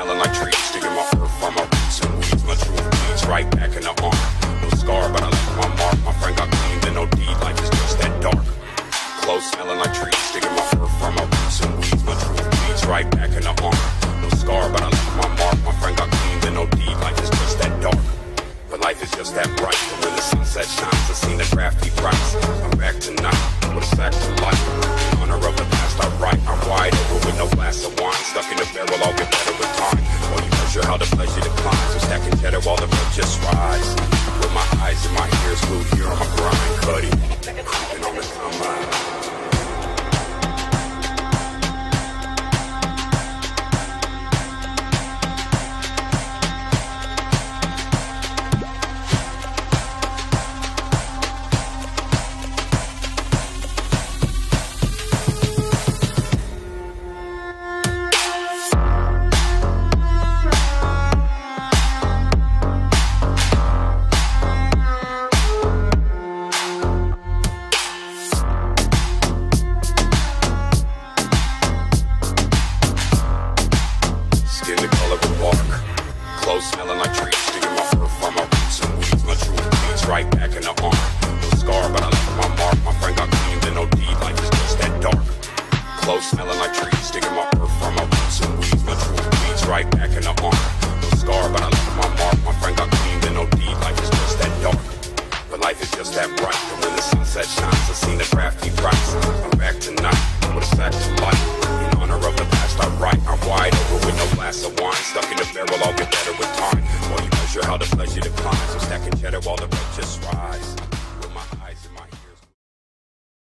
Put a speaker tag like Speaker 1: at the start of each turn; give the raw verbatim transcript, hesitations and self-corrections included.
Speaker 1: smelling like trees, digging my earth from my roots and weeds. My true bleeds right back in the arm. No scar, but I left my mark. My friend got clean, then no deed. Life is just that dark. Clothes smelling like trees, digging my earth from my roots and weeds. My true bleeds right back in the arm. No scar, but I left my mark. My friend got clean, then no deed. Life is just that dark. But life is just that bright. And when the sunset shines, I seen the crafty price. I'm back tonight with a sack to life. In honor of the past, I write. I'm wide open with no glass of wine. Stuck in the barrel, I'll get better with time. While you measure how the pleasure declines. I'm stacking cheddar while the milk just rise. With my eyes and my ears glued here on my grind. Cuddy, creeping on the summer. Clothes smelling like trees, digging my earth from my roots and weeds. My true bleeds right back in the arm. No scar, but I left my mark. My friend got clean, then no deed. Life is just that dark. Clothes smelling like trees, digging my earth from my roots and weeds. My true bleeds right back in the arm. No scar, but I left my mark. My friend got clean, then no deed. Life is just that dark. But life is just that bright. And when the sunset shines, I seen the crafty price. I'm back tonight with a sack to life. In honor of the past, I write. I'm wide open with no glass of wine. Stuck in the barrel, I'll get better with time. While you measure how the pleasure declines. I'm stacking cheddar while the milk just rise.